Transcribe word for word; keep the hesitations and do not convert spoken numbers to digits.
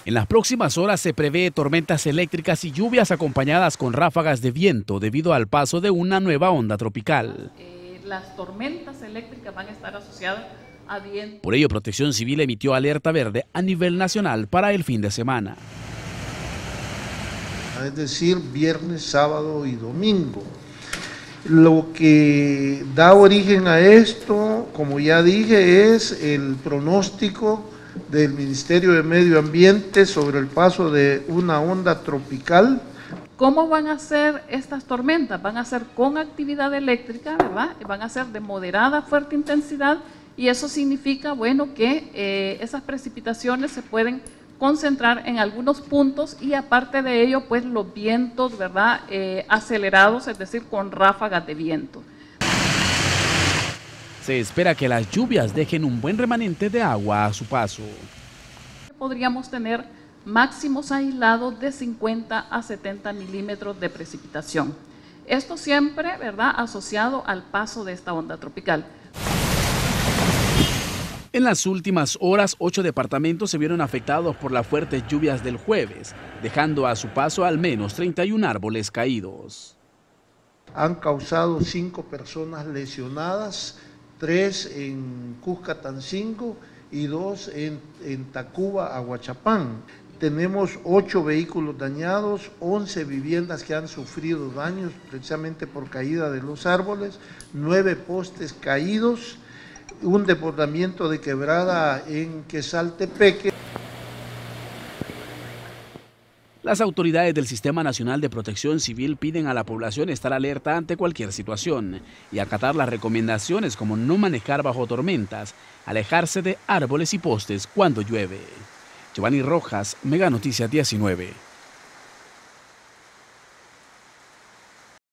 En las próximas horas se prevé tormentas eléctricas y lluvias acompañadas con ráfagas de viento debido al paso de una nueva onda tropical. Eh, las tormentas eléctricas van a estar asociadas a viento. Por ello, Protección Civil emitió alerta verde a nivel nacional para el fin de semana. Es decir, viernes, sábado y domingo. Lo que da origen a esto, como ya dije, es el pronóstico del Ministerio de Medio Ambiente sobre el paso de una onda tropical. ¿Cómo van a ser estas tormentas? Van a ser con actividad eléctrica, ¿verdad? Van a ser de moderada a fuerte intensidad y eso significa, bueno, que eh, esas precipitaciones se pueden concentrar en algunos puntos y aparte de ello, pues los vientos, ¿verdad? Eh, acelerados, es decir, con ráfagas de viento. Se espera que las lluvias dejen un buen remanente de agua a su paso. Podríamos tener máximos aislados de cincuenta a setenta milímetros de precipitación. Esto siempre, ¿verdad?, asociado al paso de esta onda tropical. En las últimas horas, ocho departamentos se vieron afectados por las fuertes lluvias del jueves, dejando a su paso al menos treinta y un árboles caídos. Han causado cinco personas lesionadas, tres en Cuscatancingo y dos en, en Tacuba, Aguachapán. Tenemos ocho vehículos dañados, once viviendas que han sufrido daños precisamente por caída de los árboles, nueve postes caídos, un desbordamiento de quebrada en Quesaltepeque. Las autoridades del Sistema Nacional de Protección Civil piden a la población estar alerta ante cualquier situación y acatar las recomendaciones como no manejar bajo tormentas, alejarse de árboles y postes cuando llueve. Giovanni Rojas, Mega Noticias diecinueve.